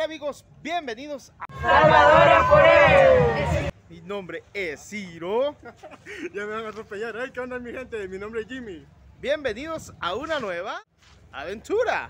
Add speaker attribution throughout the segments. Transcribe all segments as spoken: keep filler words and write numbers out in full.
Speaker 1: tal, amigos? Bienvenidos a
Speaker 2: Salvador Forever.
Speaker 1: Mi nombre es Ciro.
Speaker 3: Ya me van a atropellar. Hey, ¿qué onda, mi gente? Mi nombre es Jimmy.
Speaker 1: Bienvenidos a una nueva aventura.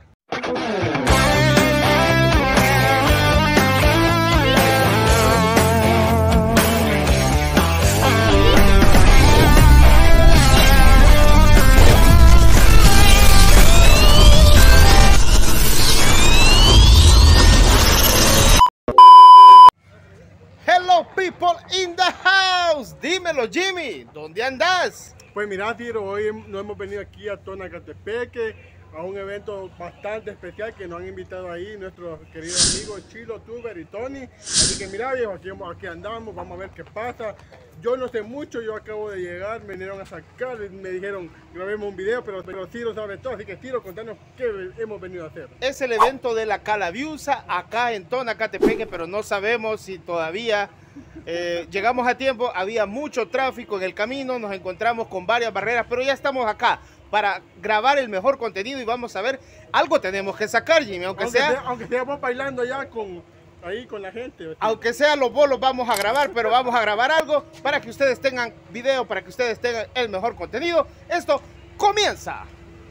Speaker 1: Hello people in the house. Dímelo, Jimmy, ¿dónde andas?
Speaker 3: Pues mira, Ciro, hoy nos hemos venido aquí a Tonacatepeque a un evento bastante especial que nos han invitado ahí nuestros queridos amigos Chilo, Tuber y Tony. Así que mira, viejo, aquí, aquí andamos, vamos a ver qué pasa. Yo no sé mucho, yo acabo de llegar, me vinieron a sacar, me dijeron grabemos un video, pero, pero Ciro sabe todo, así que Ciro, contanos qué hemos venido a hacer.
Speaker 1: Es el evento de la Calaviusa acá en Tonacatepeque, pero no sabemos si todavía eh, llegamos a tiempo. Había mucho tráfico en el camino, nos encontramos con varias barreras, pero ya estamos acá para grabar el mejor contenido y vamos a ver, algo tenemos que sacar, Jimmy, aunque,
Speaker 3: aunque
Speaker 1: sea,
Speaker 3: sea... Aunque estemos bailando ya con... ahí con la gente. ¿Sí?
Speaker 1: Aunque sea los bolos vamos a grabar, pero vamos a grabar algo para que ustedes tengan video, para que ustedes tengan el mejor contenido. Esto comienza.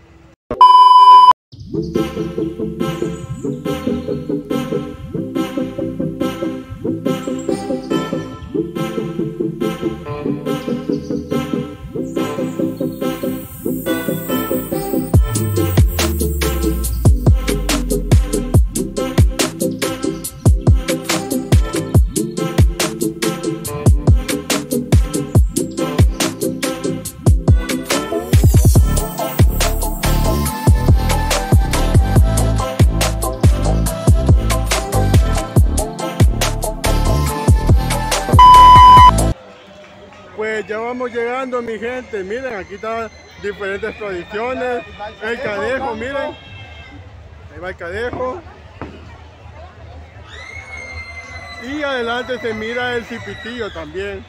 Speaker 3: Pues ya vamos llegando, mi gente. Miren, aquí están diferentes tradiciones. El cadejo, miren. Ahí va el cadejo. Y adelante se mira el cipitillo también.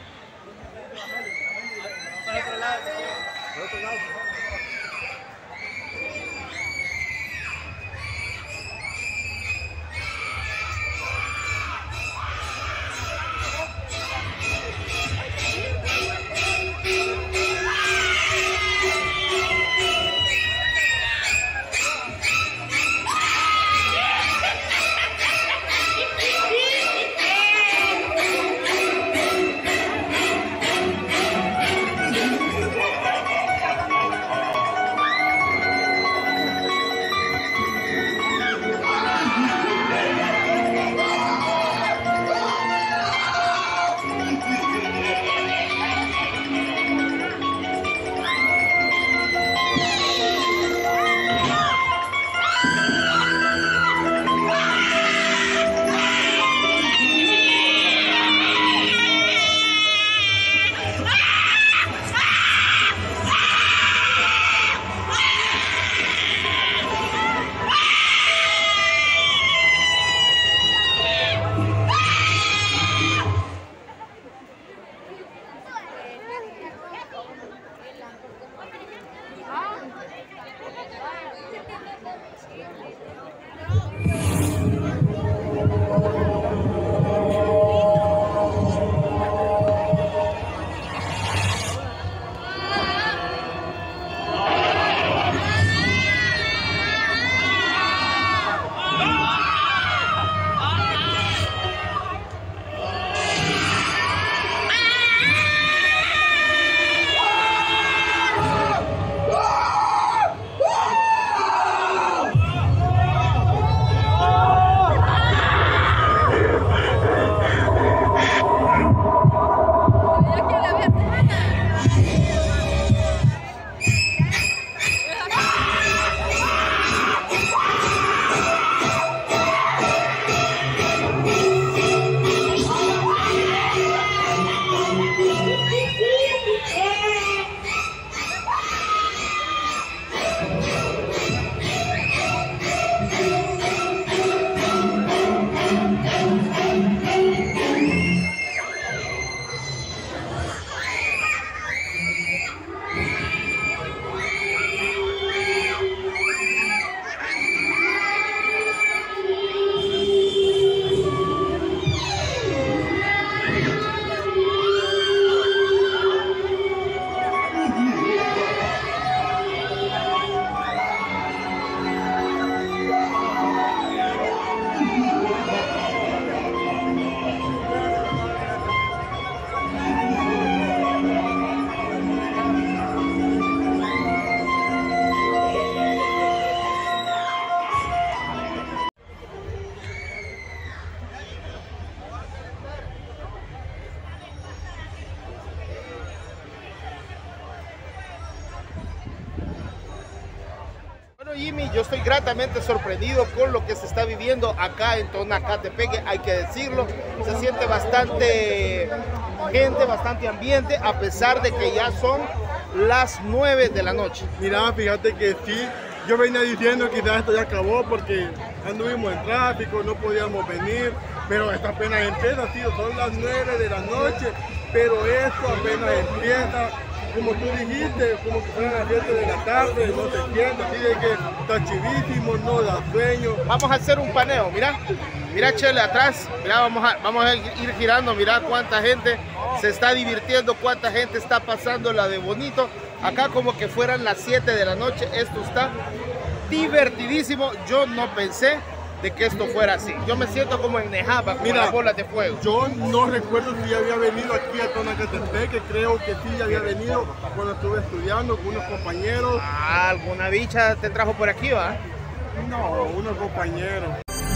Speaker 1: Jimmy, yo estoy gratamente sorprendido con lo que se está viviendo acá en Tonacatepeque, hay que decirlo. Se siente bastante gente, bastante ambiente, a pesar de que ya son las nueve de la noche.
Speaker 3: Mira, fíjate que sí, yo venía diciendo que quizás esto ya acabó porque anduvimos en tráfico, no podíamos venir, pero esto apenas empieza, tío, son las nueve de la noche, pero esto apenas empieza. Como tú dijiste, como que fueran las siete de la tarde, no se entiende, así de que está chivísimo, no da sueño.
Speaker 1: Vamos a hacer un paneo, mira, mira Chele atrás, mira, vamos a, vamos a ir girando, mira cuánta gente se está divirtiendo, cuánta gente está pasando la de bonito. Acá como que fueran las siete de la noche, esto está divertidísimo. Yo no pensé de que esto fuera así. Yo me siento como en Nejapa, con las bolas de fuego.
Speaker 3: Yo no recuerdo si ya había venido aquí a Tonacatepeque, creo que sí ya había venido cuando estuve estudiando con unos compañeros.
Speaker 1: Ah, ¿alguna bicha te trajo por aquí, va?
Speaker 3: No, unos compañeros.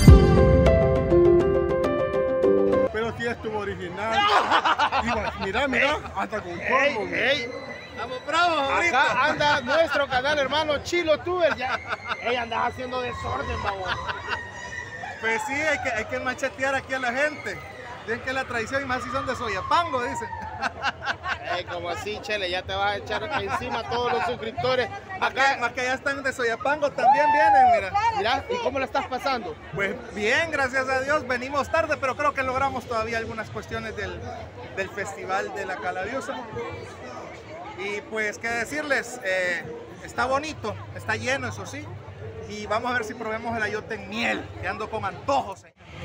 Speaker 3: Pero sí estuvo original. Y mira, mira, hasta con corvo.
Speaker 1: Ey,
Speaker 4: Estamos bravos ahorita.
Speaker 1: acá anda nuestro canal hermano Chilo Tuber, ya. Ella anda haciendo desorden, babón.
Speaker 4: Pues sí, hay que, hay que machetear aquí a la gente. Dicen que la tradición y más si son de Soyapango, dicen.
Speaker 1: Ey, como así, Chele, ya te vas a echar encima a todos los suscriptores.
Speaker 4: Acá, más que allá están de Soyapango, también vienen, mira.
Speaker 1: Mira, ¿y cómo la estás pasando?
Speaker 4: Pues bien, gracias a Dios, venimos tarde, pero creo que logramos todavía algunas cuestiones del, del Festival de la Calaviusa. Y pues, qué decirles, eh, está bonito, está lleno, eso sí. Y vamos a ver si probemos el ayote en miel, que ando con antojos.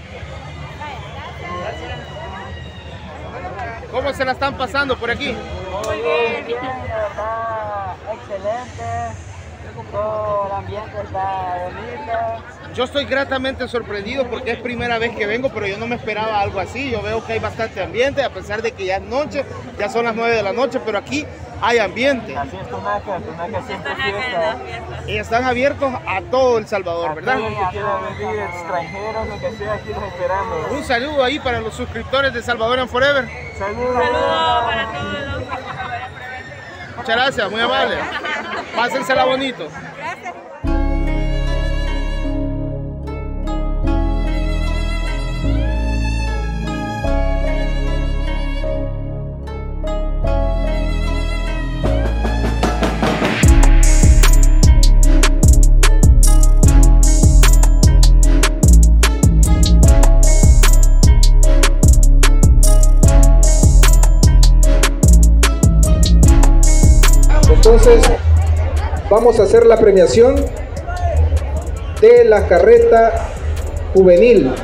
Speaker 1: ¿Cómo se la están pasando por aquí?
Speaker 2: Muy bien, bien, de verdad, excelente. Todo el ambiente está bonito.
Speaker 1: Yo estoy gratamente sorprendido porque es primera vez que vengo, pero yo no me esperaba algo así. Yo veo que hay bastante ambiente, a pesar de que ya es noche, ya son las nueve de la noche, pero aquí hay ambiente.
Speaker 2: Así es Tonaca, Tonaca siempre fiesta.
Speaker 1: Y están abiertos a todo El Salvador, ¿verdad?
Speaker 2: Todo el que quiera venir, extranjeros, lo que sea, aquí los esperamos.
Speaker 1: Un saludo ahí para los suscriptores de Salvadorian Forever.
Speaker 2: Saludos.
Speaker 5: Saludos para todos los Salvadorian Forever.
Speaker 1: Muchas gracias, muy amable. Pásensela bonito.
Speaker 5: Gracias.
Speaker 6: Entonces vamos a hacer la premiación de la carreta juvenil.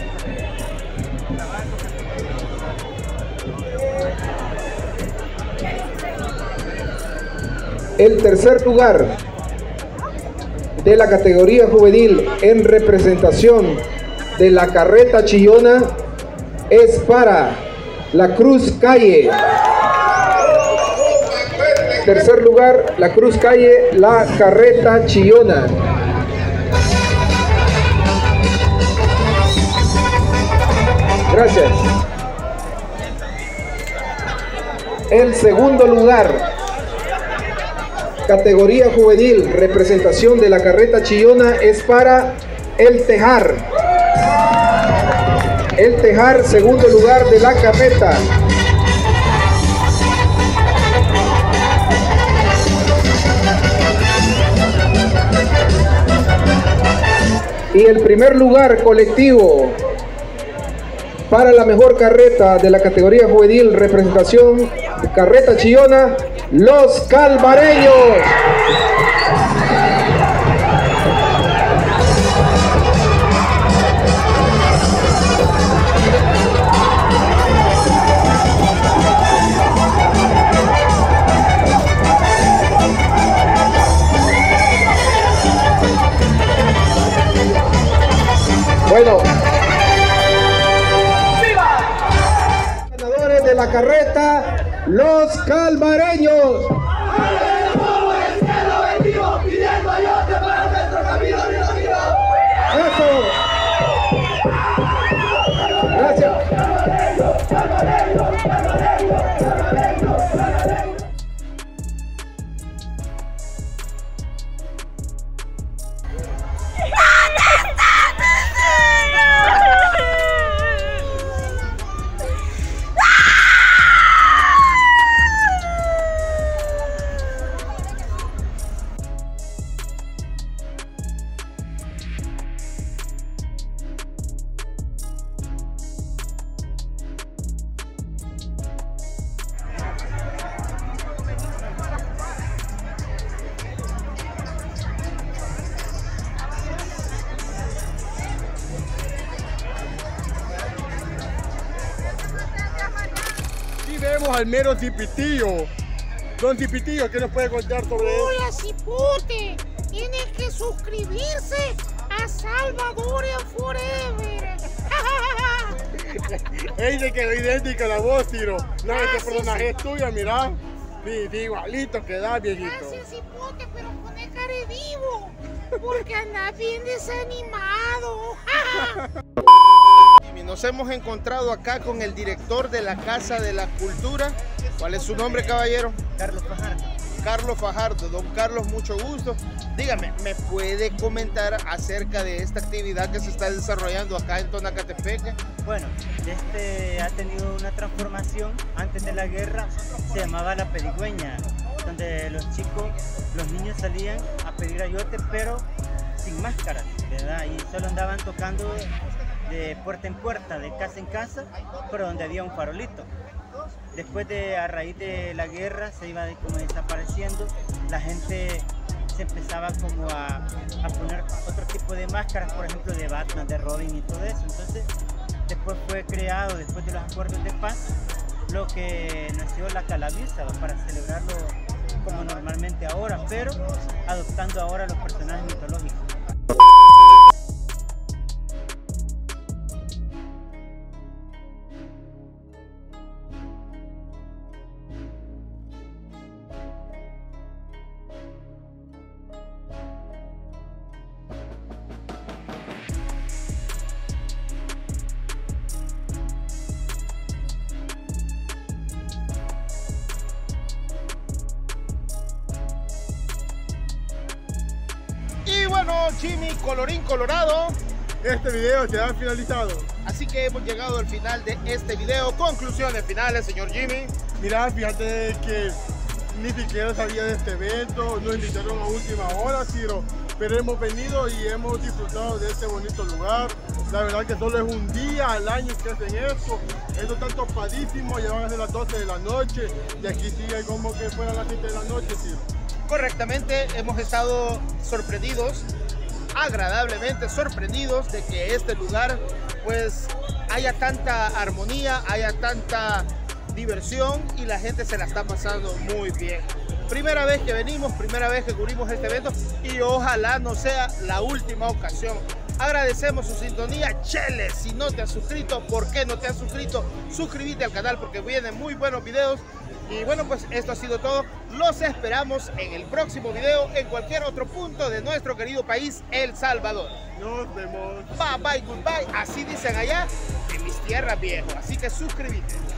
Speaker 6: El tercer lugar de la categoría juvenil en representación de la carreta chillona es para la Cruz Calle. Tercer lugar, la Cruz Calle, la carreta chillona. Gracias. El segundo lugar, categoría juvenil, representación de la carreta chillona, es para El Tejar. El Tejar, segundo lugar de la carreta. Y el primer lugar colectivo para la mejor carreta de la categoría juvenil, representación carreta chillona, Los Calvareños. Bueno, ganadores de la carreta, Los Calvareños. Eso. Gracias.
Speaker 3: tenemos al mero Cipitillo. Don Cipitillo, ¿qué nos puede contar sobre eso?
Speaker 7: Hola, Cipote. Tiene que suscribirse a Salvadorian Forever.
Speaker 3: Ey, se quedó idéntica la voz, Ciro. No,
Speaker 7: Ah,
Speaker 3: este
Speaker 7: sí,
Speaker 3: personaje
Speaker 7: sí.
Speaker 3: es tuyo, mira. Sí, sí, igualito queda, viejito.
Speaker 7: Gracias, Cipote, pero pone cara de vivo. Porque anda bien desanimado.
Speaker 1: Y nos hemos encontrado acá con el director de la Casa de la Cultura. ¿Cuál es su nombre, caballero?
Speaker 8: Carlos Fajardo.
Speaker 1: Carlos Fajardo. Don Carlos, mucho gusto. Dígame, ¿me puede comentar acerca de esta actividad que se está desarrollando acá en Tonacatepeque?
Speaker 8: Bueno, este ha tenido una transformación. Antes de la guerra se llamaba la pedigüeña, donde los chicos, los niños salían a pedir ayote, pero sin máscaras, ¿verdad? Y solo andaban tocando de puerta en puerta, de casa en casa, pero donde había un farolito. Después de, a raíz de la guerra, se iba de, como desapareciendo, la gente se empezaba como a, a poner otro tipo de máscaras, por ejemplo de Batman, de Robin y todo eso. Entonces, después fue creado, después de los acuerdos de paz, lo que nació la Calaviusa, para celebrarlo como normalmente ahora, pero adoptando ahora los personajes mitológicos.
Speaker 1: Y bueno, Jimmy, colorín colorado.
Speaker 3: Este video se ha finalizado.
Speaker 1: Así que hemos llegado al final de este video. Conclusiones finales, señor Jimmy.
Speaker 3: Mira, fíjate que ni siquiera sabía de este evento, nos invitaron a última hora, Ciro, pero hemos venido y hemos disfrutado de este bonito lugar. La verdad que solo es un día al año que hacen esto. Esto está topadísimo, ya van a ser las doce de la noche y aquí sigue como que fuera las siete de la noche, Ciro.
Speaker 1: Correctamente, hemos estado sorprendidos, agradablemente sorprendidos de que este lugar pues haya tanta armonía, haya tanta diversión y la gente se la está pasando muy bien. Primera vez que venimos, primera vez que cubrimos este evento y ojalá no sea la última ocasión. Agradecemos su sintonía. Chele, si no te has suscrito, ¿por qué no te has suscrito? Suscríbete al canal porque vienen muy buenos videos. Y bueno, pues esto ha sido todo. Los esperamos en el próximo video en cualquier otro punto de nuestro querido país, El Salvador.
Speaker 3: Nos vemos.
Speaker 1: Bye bye, goodbye. Así dicen allá en mis tierras, viejo. Así que suscríbete.